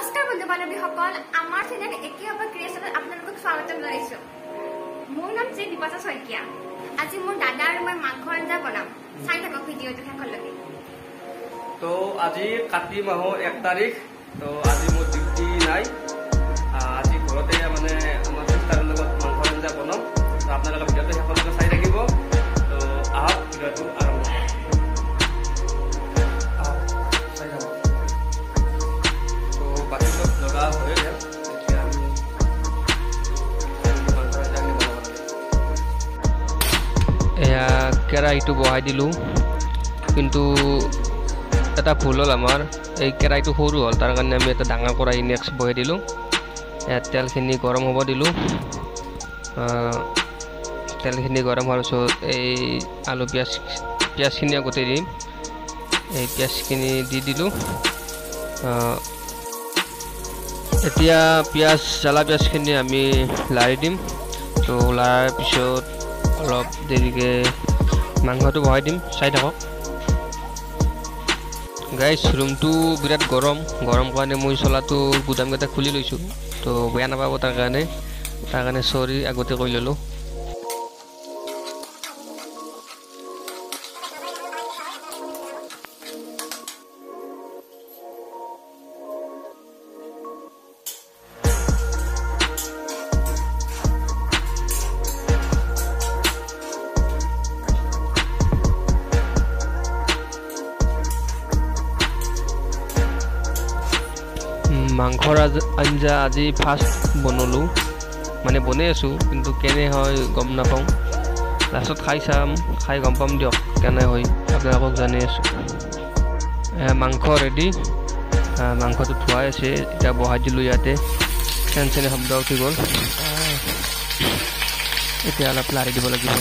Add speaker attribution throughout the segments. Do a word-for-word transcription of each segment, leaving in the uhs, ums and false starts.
Speaker 1: নমস্কাৰ বন্ধু বান্ধৱীসকল, আমাৰ চেনেল একে হ'ব ক্ৰিয়েশ্যনত আপোনালোকক স্বাগতম জনাইছো। মোৰ নাম শ্ৰী দীপা শইকীয়া। আজি মোৰ দাদা আৰু মই মাংস আঞ্জা বনাম। চাই থাকক ভিডিঅ'টো শেষলৈকে।
Speaker 2: তো আজি কাতি মাহৰ এক তাৰিখ। তো আজি মোৰ ডিউটি নাই। আজি ঘৰতে মানে আমাৰ চিষ্টাৰৰ লগত মাংস আঞ্জা বনাম। তো আপোনালোকে ভিডিঅ'টো শেষলৈকে চাই থাকিব। তো আহক ভিডিঅ'টো আৰম্ভ কৰোঁ। তো বাকী চব লগা হৈ যায়। এতিয়া আমি মাংস আঞ্জাখিনি বনাব লাগে।
Speaker 3: এয়া কেৰাহীটো বহাই দিলোঁ, কিন্তু এটা ভুল হ'ল আমাৰ। এই কেৰাহীটো সৰু হ'ল, তাৰ কাৰণে আমি এটা ডাঙৰ কেৰাহী নেক্সট বহাই দিলোঁ। ইয়াত তেলখিনি গৰম হ'ব দিলোঁ। তেলখিনি গৰম হোৱাৰ পিছত এই আলু পিঁয়াজ পিঁয়াজখিনি আগতে দিম। এই পিঁয়াজখিনি দি দিলোঁ। এতিয়া পিঁয়াজ জ্বলা পিঁয়াজখিনি আমি লাৰি দিম। তো লাৰাৰ পিছত অলপ দেৰিকৈ মাংসটো বহাই দিম। চাই থাকক গাইজ। ৰুমটো বিৰাট গৰম গৰম কাৰণে মই চলাটো গুদামকেইটা খুলি লৈছোঁ। তো বেয়া নাপাব তাৰ কাৰণে তাৰ কাৰণে চৰি আগতে কৈ ল'লোঁ। মাংসৰ আঞ্জা আজি ফাৰ্ষ্ট বনালোঁ, মানে বনাই আছোঁ, কিন্তু কেনে হয় গম নাপাওঁ। লাষ্টত খাই চাম, খাই গম পাম দিয়ক কেনে হয়, আপোনালোকক জানি আছোঁ। মাংস ৰেডি। মাংসটো ধোৱাই আছে, এতিয়া বহাই দিলোঁ ইয়াতে। চেন চেনে শব্দ উঠি গ'ল। এতিয়া অলপ লাৰি দিব লাগিব।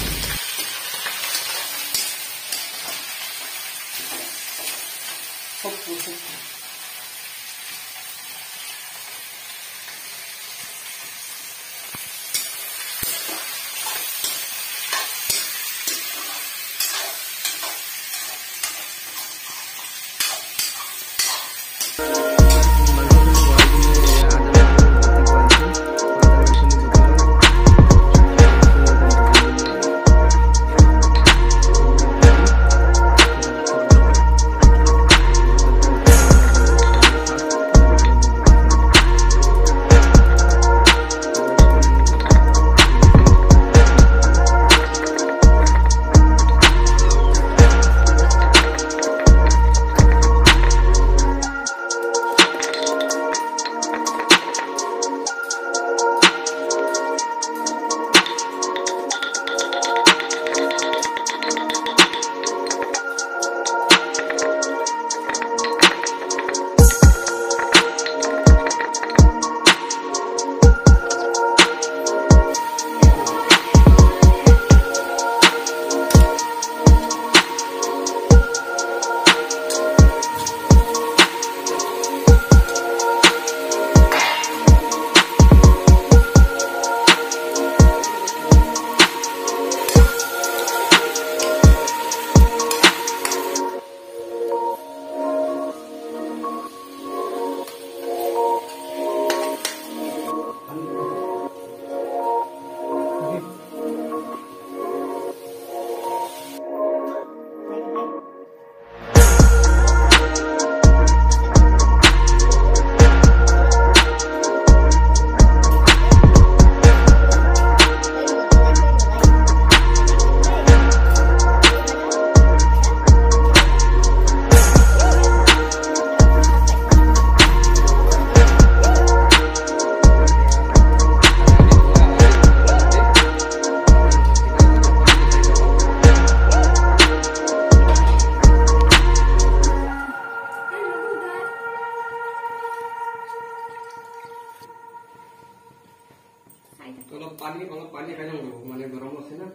Speaker 2: অলপ পানী অলপ পানী খাই লওঁ, মানে গৰম আছে না।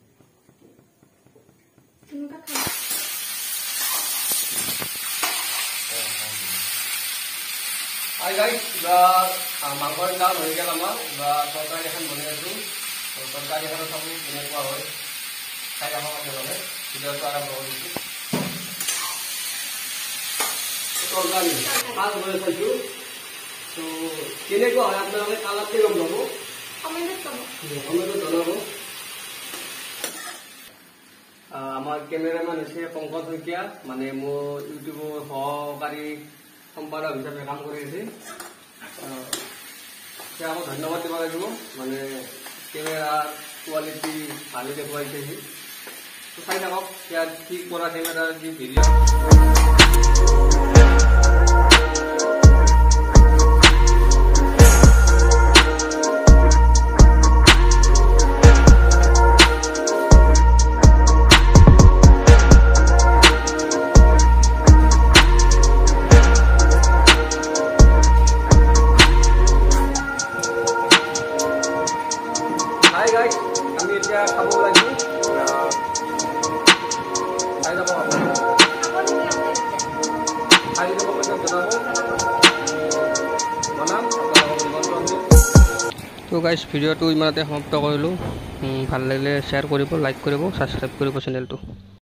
Speaker 2: হাই গাইজ, কিবা মাংসৰ দাম হৈ গ'ল আমাৰ। কিবা তৰকাৰী এখন বনাই আছোঁ। তৰকাৰী এখন চাব কেনেকুৱা হয়, খাই থাকক আপোনালোকে। ভিডিঅ'টো আৰম্ভ কৰিছোঁ। তৰকাৰী মাছ বনাই চাইছোঁ। তো কেনেকুৱা হয় আপোনালোকে কালাৰটো গম ল'ব,
Speaker 1: কমেণ্টত ক'ব।
Speaker 2: কমেণ্টত জনাব। আমাৰ কেমেৰামেন হৈছে পংকজ শইকীয়া, মানে মোৰ ইউটিউবৰ সহকাৰী সম্পাদক হিচাপে কাম কৰি আছে। তেওঁক ধন্যবাদ দিব লাগিব, মানে কেমেৰাৰ কোৱালিটি ভালে দেখুৱাইছে সি। চাই থাকক ইয়াত কি কৰা কেমেৰাৰ যি ভিডিঅ'। Hi guys, kami এতিয়া খাব লাগিব। খাই যাব আপোনালোকে। খাই যাব মানে জনাব। বনাম
Speaker 3: তো গাইজ ভিডিঅ'টো ইমানতে সমাপ্ত কৰিলোঁ। ভাল লাগিলে শ্বেয়াৰ কৰিব, লাইক কৰিব, ছাবস্ক্ৰাইব কৰিব চেনেলটো।